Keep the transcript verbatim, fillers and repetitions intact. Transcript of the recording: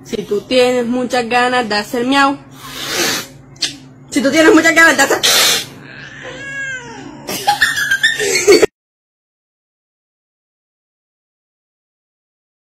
Si tú tienes muchas ganas de hacer miau. Si tú tienes muchas ganas de hacer...